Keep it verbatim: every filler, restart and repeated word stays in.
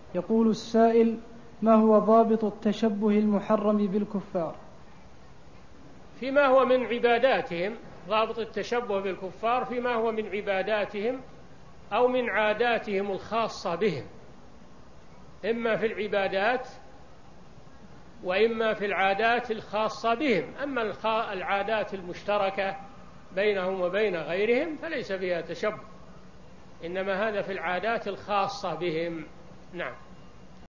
يقول السائل: ما هو ضابط التشبه المحرم بالكفار؟ فيما هو من عباداتهم، ضابط التشبه بالكفار فيما هو من عباداتهم أو من عاداتهم الخاصة بهم، إما في العبادات وإما في العادات الخاصة بهم. أما العادات المشتركة بينهم وبين غيرهم فليس فيها تشبه، إنما هذا في العادات الخاصة بهم. نعم.